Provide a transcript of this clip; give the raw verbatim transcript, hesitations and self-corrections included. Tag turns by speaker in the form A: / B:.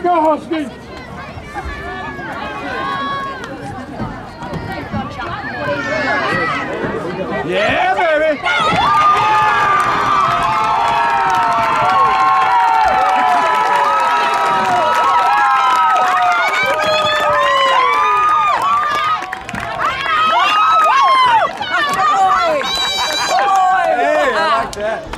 A: go, Husky! Yeah, baby! Hey, I like that.